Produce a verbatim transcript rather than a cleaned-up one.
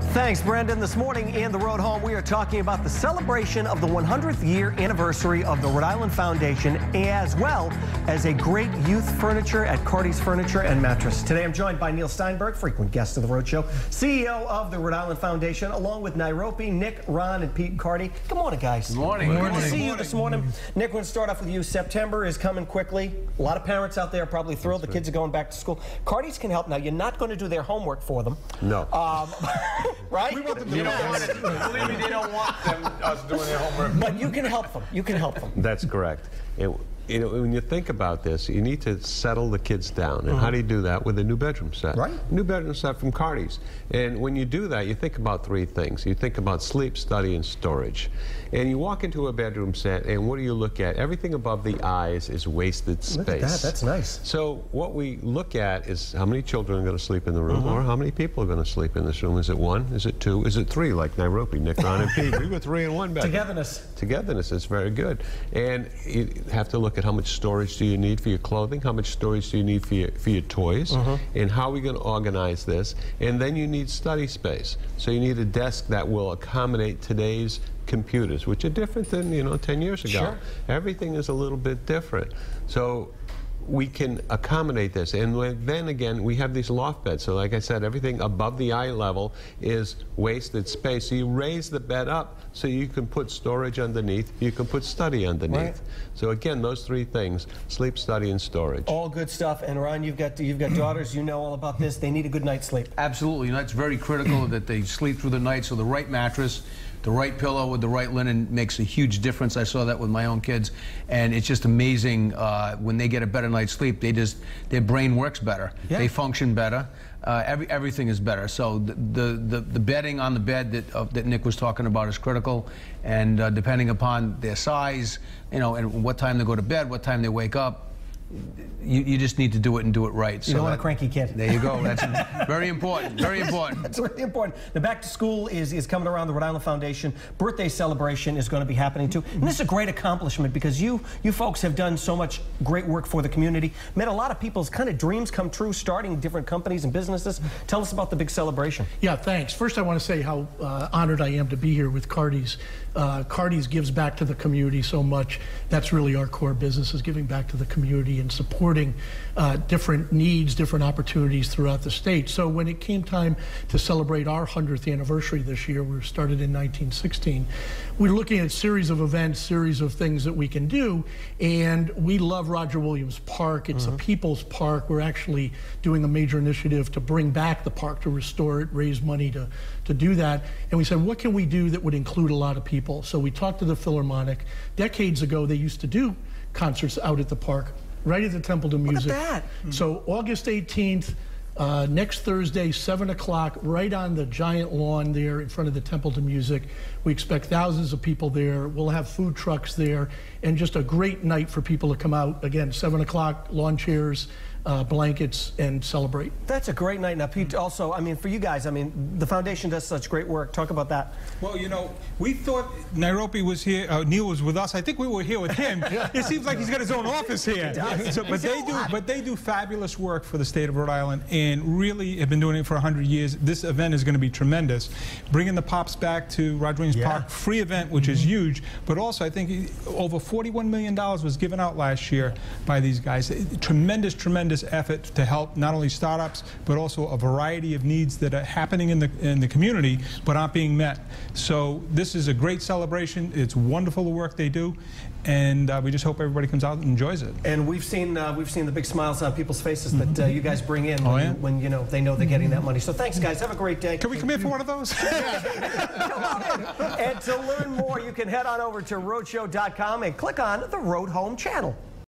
Thanks, Brendan. This morning in the Road Home, we are talking about the celebration of the one hundredth year anniversary of the Rhode Island Foundation, as well as a great youth furniture at Carty's Furniture and Mattress. Today, I'm joined by Neil Steinberg, frequent guest of the Rhode Show, C E O of the Rhode Island Foundation, along with Nairobi, Nick, Ron, and Pete Carty. Good morning, guys. Good morning. Good to see you this morning. Nick, we're going to start off with you. September is coming quickly. A lot of parents out there are probably thrilled. The kids are going back to school. Carty's can help. Now, you're not going to do their homework for them. No. Um, right? We want them to you don't want it. Believe me, they don't want them us doing their homework. But you can help them. You can help them. That's correct. It, you know, when you think about this, you need to settle the kids down. And Mm-hmm. how do you do that? With a new bedroom set. Right. New bedroom set from Carty's. And when you do that, you think about three things. You think about sleep, study, and storage. And you walk into a bedroom set, and what do you look at? Everything above the eyes is wasted space. Look at that. That's nice. So what we look at is how many children are going to sleep in the room, Mm-hmm. or how many people are going to sleep in this room. Is it one? Is it two? Is it three, like Nairobi, Nick, Ron, and Pete? We were three in one bed. Togetherness. Togetherness is very good. And you have to look at how much storage do you need for your clothing, how much storage do you need for your, for your toys, Mm-hmm. and how are we going to organize this. And then you need study space. So you need a desk that will accommodate today's computers, which are different than, you know, ten years ago. Sure. Everything is a little bit different. So we can accommodate this. And when, then again, we have these loft beds. So like I said, everything above the eye level is wasted space. So you raise the bed up so you can put storage underneath, you can put study underneath. Right. So again, those three things: sleep, study, and storage. All good stuff. And Ron, you've got you've got daughters. You know all about this. They need a good night's sleep. Absolutely. You know, it's very critical that they sleep through the night, so the right mattress, the right pillow with the right linen makes a huge difference. I saw that with my own kids, and it's just amazing uh, when they get a better night's sleep. They just their brain works better. Yeah. They function better. Uh, every everything is better. So the the the, the bedding on the bed that uh, that Nick was talking about is critical, and uh, depending upon their size, you know, and what time they go to bed, what time they wake up. You, you just need to do it and do it right. You so don't want that, a cranky kid. There you go. That's very important. Very important. That's really important. The back to school is, is coming around. The Rhode Island Foundation birthday celebration is going to be happening too. And this is a great accomplishment because you you folks have done so much great work for the community. Made a lot of people's kind of dreams come true, starting different companies and businesses. Tell us about the big celebration. Yeah, thanks. First, I want to say how uh, honored I am to be here with Carty's. Uh, Carty's gives back to the community so much. That's really our core business, is giving back to the community and supporting uh, different needs, different opportunities throughout the state. So when it came time to celebrate our one hundredth anniversary this year, we started in nineteen sixteen, we were looking at a series of events, series of things that we can do, and we love Roger Williams Park. It's mm-hmm. a people's park. We're actually doing a major initiative to bring back the park, to restore it, raise money to, to do that. And we said, what can we do that would include a lot of people? So we talked to the Philharmonic. Decades ago, they used to do concerts out at the park, right at the Templeton Music. Look at that. So August eighteenth, uh, next Thursday, seven o'clock, right on the giant lawn there in front of the Templeton Music. We expect thousands of people there. We'll have food trucks there, and just a great night for people to come out. Again, seven o'clock, lawn chairs, uh, blankets, and celebrate. That's a great night. Now, Pete, also, I mean, for you guys, I mean, the foundation does such great work. Talk about that. Well, you know, we thought Nairobi was here, uh, Neil was with us. I think we were here with him. It seems like he's got his own office here. So, but they do, but they do fabulous work for the state of Rhode Island, and really have been doing it for a hundred years. This event is going to be tremendous. Bringing the Pops back to Roger Williams Yeah. Park, free event, which is huge. But also, I think over forty-one million dollars was given out last year by these guys. Tremendous, tremendous effort to help not only startups, but also a variety of needs that are happening in the in the community, but aren't being met. So this is a great celebration. It's wonderful the work they do, and uh, we just hope everybody comes out and enjoys it. And we've seen uh, we've seen the big smiles on people's faces that uh, you guys bring in when, Oh, yeah? you, when you know they know they're getting that money. So thanks, guys. Have a great day. Can we come in for one of those? Come on in. And to learn more, you can head on over to road show dot com and click on the Road Home channel.